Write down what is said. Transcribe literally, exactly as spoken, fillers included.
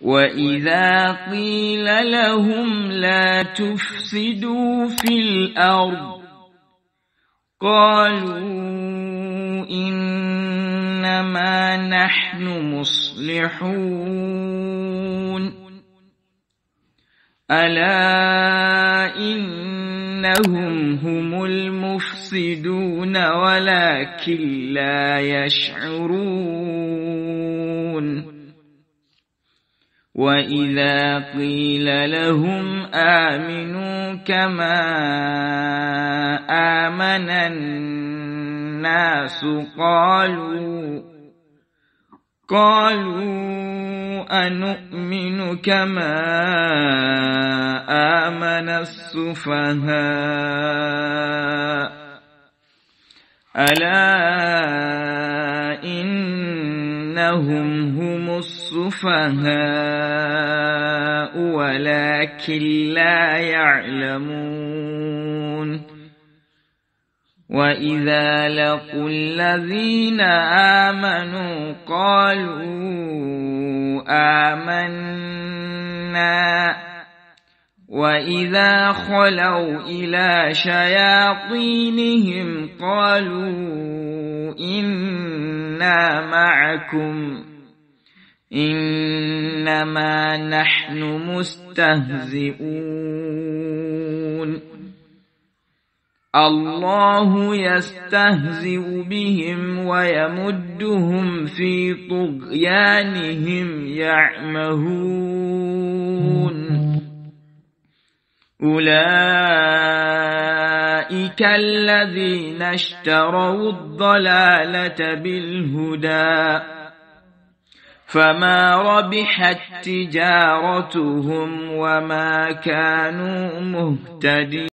وإذا قيل لهم لا تفسدوا في الأرض قالوا إنما نحن مصلحون ألا إنهم هم المفسدون ولكن لا يشعرون وإذا قيل لهم آمنوا كما آمن الناس قالوا قالوا أنؤمن كما آمن السفهاء ألا إنهم هم السفهاء ولكن لا يعلمون وإذا لقوا الذين آمنوا قالوا آمنا وإذا خلوا إلى شياطينهم قالوا إنا معكم إنما نحن مستهزئون الله يستهزئ بهم ويمدهم في طغيانهم يعمهون أولئك الذين اشتروا الضلالة بالهدى فما ربحت تجارتهم وما كانوا مهتدين.